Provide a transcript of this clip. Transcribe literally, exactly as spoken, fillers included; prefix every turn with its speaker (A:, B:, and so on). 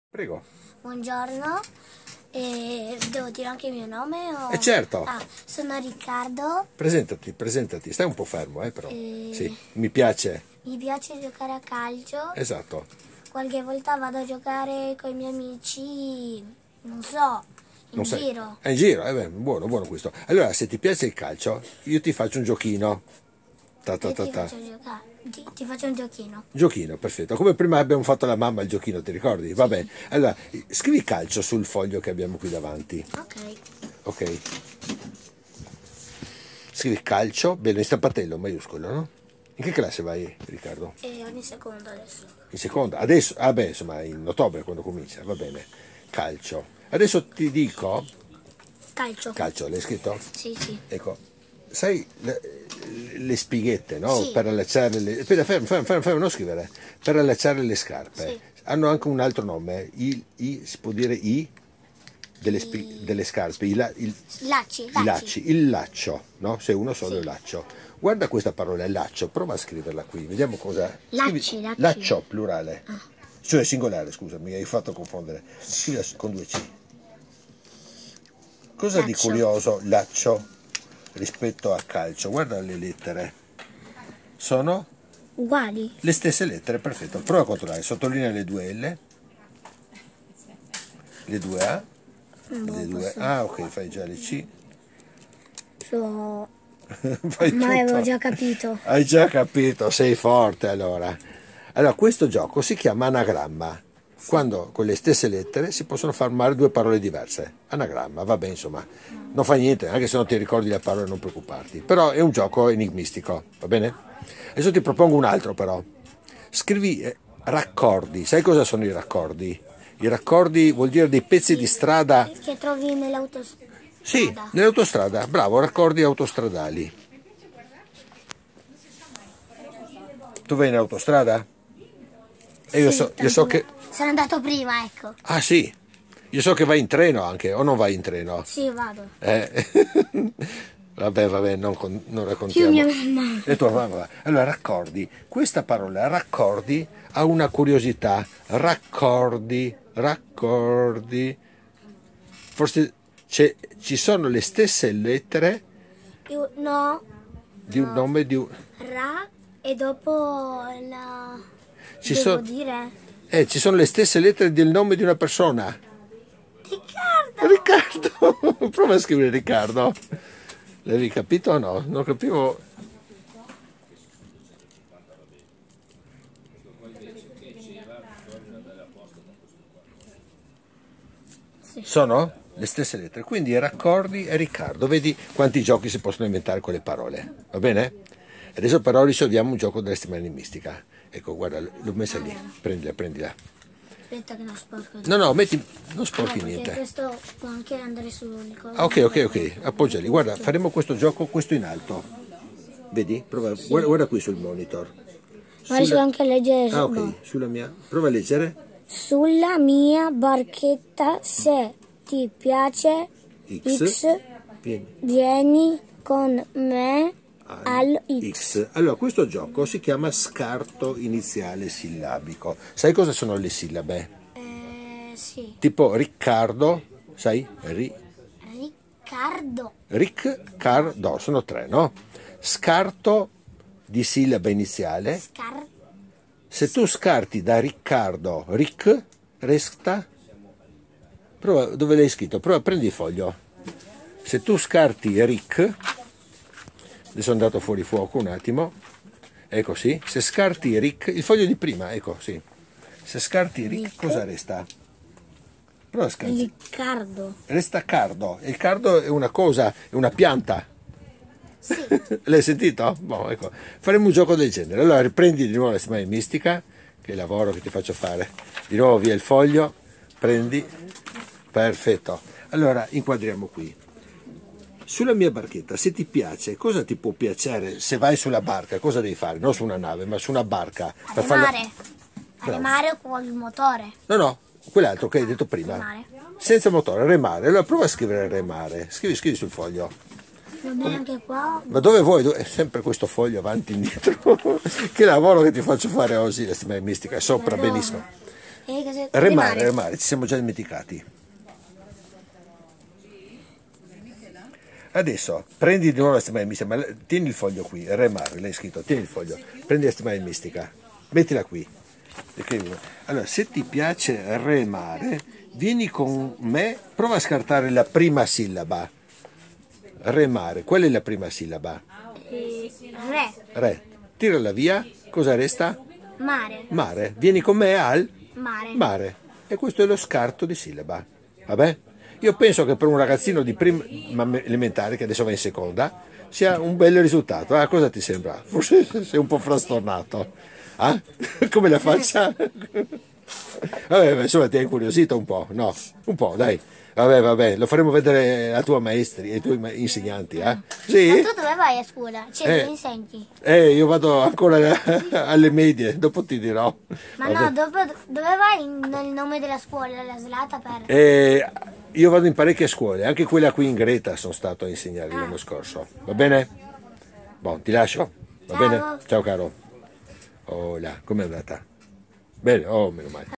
A: Prego.
B: Buongiorno, e devo dire anche il mio nome? O...
A: Eh certo.
B: Ah, sono Riccardo.
A: Presentati, presentati. Stai un po' fermo, eh, però.
B: E...
A: Sì, mi piace.
B: Mi piace giocare a calcio.
A: Esatto.
B: Qualche volta vado a giocare con i miei amici, non so, in
A: Non sai.
B: giro.
A: È in giro, eh beh, buono, buono questo. Allora, se ti piace il calcio, io ti faccio un giochino. Ta ta
B: Io
A: ta
B: ti
A: ta.
B: faccio giocare, ti, ti faccio un giochino.
A: Giochino, perfetto. Come prima abbiamo fatto la mamma il giochino, ti ricordi? Va bene. Allora, scrivi calcio sul foglio che abbiamo qui davanti.
B: Ok.
A: Ok. Scrivi calcio, bene, in stampatello maiuscolo, no? In che classe vai, Riccardo?
B: E ogni secondo adesso.
A: In seconda? Adesso? Ah beh, insomma, in ottobre quando comincia, va bene. Calcio. Adesso ti dico...
B: Calcio.
A: Calcio, l'hai scritto?
B: Sì, sì.
A: Ecco, sai le, le spighette, no?
B: Sì.
A: Per allacciare le... Aspetta, fermo, fermo, fermo, fermo, non scrivere. Per allacciare le scarpe.
B: Sì.
A: Hanno anche un altro nome. I, i, si può dire i? Delle, spi- delle scarpe. I, la, il,
B: Lacci,
A: i
B: lacci.
A: lacci. Il laccio, no? Se uno solo
B: Sì.
A: è laccio. Guarda questa parola, laccio, prova a scriverla qui, vediamo cosa...
B: Lacci,
A: Scrivi-
B: lacci.
A: Laccio, plurale.
B: Ah.
A: Cioè singolare, scusa, mi hai fatto confondere. Scrivila con due C. Cosa di
B: Laccio.
A: curioso laccio rispetto a calcio? Guarda le lettere. Sono
B: Uguali.
A: le stesse lettere, perfetto. Prova a controllare, sottolinea le due L, le due A, le due A, ok, fai già le C.
B: So...
A: Fai
B: Ma avevo
A: tutto.
B: già capito.
A: Hai già capito, sei forte allora. Allora, questo gioco si chiama anagramma. Quando con le stesse lettere si possono formare due parole diverse. Anagramma, vabbè, insomma, non fa niente, anche se non ti ricordi le parole non preoccuparti. Però è un gioco enigmistico, va bene? Adesso ti propongo un altro però. Scrivi eh, raccordi. Sai cosa sono i raccordi? I raccordi vuol dire dei pezzi di strada.
B: Che trovi nell'autostrada.
A: Sì, nell'autostrada, bravo, raccordi autostradali. Tu vai in autostrada? E io,
B: Sì,
A: so, io so che...
B: Sono andato prima, ecco.
A: Ah sì, io so che vai in treno anche, o non vai in treno?
B: Sì, vado.
A: Eh. Vabbè, vabbè, non, con- non
B: Più
A: raccontiamo.
B: mia mamma.
A: E tua mamma. Allora, raccordi. Questa parola, raccordi, ha una curiosità. Raccordi, raccordi. Forse c'è- ci sono le stesse lettere
B: Io, no,
A: di un nome di un...
B: ra e dopo la...
A: Ci,
B: devo
A: so-
B: dire?
A: eh, ci sono le stesse lettere del nome di una persona.
B: Riccardo!
A: Riccardo, prova a scrivere Riccardo. L'avevi capito o no? Non capivo.
B: Sì.
A: Sono le stesse lettere, quindi raccordi e Riccardo. Vedi quanti giochi si possono inventare con le parole, va bene? Adesso però risolviamo un gioco della settimana enigmistica. Ecco, guarda, l'ho messa lì, prendila, prendila.
B: Aspetta che non sporco.
A: No, no, metti, non sporchi
B: Perché
A: niente.
B: questo può anche andare sul coso.
A: Ah, ok, ok, ok, appoggiali. Guarda, faremo questo gioco, questo in alto. Vedi? Prova, guarda, guarda qui sul monitor.
B: Ma riesco anche a leggere.
A: Ah, ok,
B: no.
A: sulla mia. Prova a leggere.
B: Sulla mia barchetta, se ti piace
A: X.
B: X,
A: Vieni.
B: vieni con me al X.
A: X. Allora, questo gioco si chiama scarto iniziale sillabico. Sai cosa sono le sillabe?
B: Eh, sì.
A: Tipo Riccardo, sai? Ri,
B: Riccardo.
A: Riccardo, sono tre, no? Scarto di sillaba iniziale.
B: Scar...
A: Se tu scarti da Riccardo, Ric, resta. Prova, dove l'hai scritto? Prova, prendi il foglio. Se tu scarti Ric, adesso è andato fuori fuoco un attimo, ecco sì, se scarti Ric, il foglio di prima, ecco sì, se scarti Ric,
B: Ric.
A: cosa resta? Prova a scarti.
B: Riccardo.
A: Resta cardo, il cardo è una cosa, è una pianta.
B: Sì.
A: L'hai sentito? Boh, ecco. Faremo un gioco del genere. Allora riprendi di nuovo la settimana mistica, che è il lavoro che ti faccio fare. Di nuovo via il foglio, prendi, perfetto. Allora inquadriamo qui. Sulla mia barchetta, se ti piace, cosa ti può piacere se vai sulla barca? Cosa devi fare? Non su una nave, ma su una barca. Per farla-
B: Remare. A remare con il motore.
A: No, no, quell'altro che hai detto prima.
B: Remare.
A: Senza motore, remare. Allora prova a scrivere remare. Scrivi, scrivi sul foglio.
B: Va bene anche qua.
A: Ma dove vuoi? È sempre questo foglio avanti e indietro. Che lavoro che ti faccio fare oggi, la settimana mistica, è sopra,
B: Allora.
A: benissimo.
B: E cosa-
A: Remare, remare, ci siamo già dimenticati. Adesso prendi di nuovo la stemma mistica, ma tieni il foglio qui, remare, l'hai scritto, tieni il foglio, prendi la stemma mistica, mettila qui. Allora, se ti piace remare, vieni con me, prova a scartare la prima sillaba. Remare, qual è la prima sillaba?
B: Eh, re,
A: Re, tirala via, cosa resta?
B: mare,
A: Mare, vieni con me al
B: mare.
A: mare. E questo è lo scarto di sillaba, vabbè? Io penso che per un ragazzino di prima elementare, che adesso va in seconda, sia un bel risultato. Ah, cosa ti sembra? Forse sei un po' frastornato. Ah? Come la faccia? Vabbè, insomma, ti hai incuriosito un po', no? Un po', dai. Vabbè, vabbè, lo faremo vedere ai tuoi maestri, ai tuoi insegnanti, eh? Sì?
B: Ma tu dove vai a scuola? Cioè,
A: Eh.
B: dove insegni?
A: Eh, io vado ancora alle medie, dopo ti dirò.
B: Ma no, dopo, dove vai nel nome della scuola, la Slata per...
A: Eh, io vado in parecchie scuole, anche quella qui in Greta sono stato a insegnare l'anno scorso. Va bene? Buon, ti lascio. Va
B: Ciao.
A: bene? Ciao caro. Oh là, com'è andata? Bene, oh, meno male.